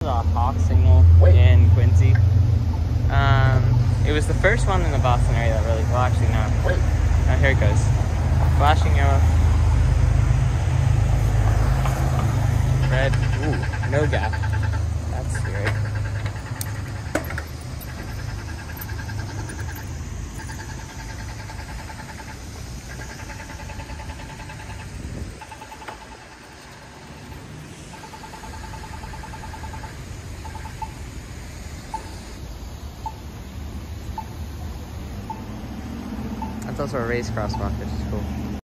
The hawk signal in Quincy. It was the first one in the Boston area that really, well actually no. Oh, here it goes. Flashing yellow. Red. Ooh, no gap. That's scary. That's also a race crosswalk, which is cool.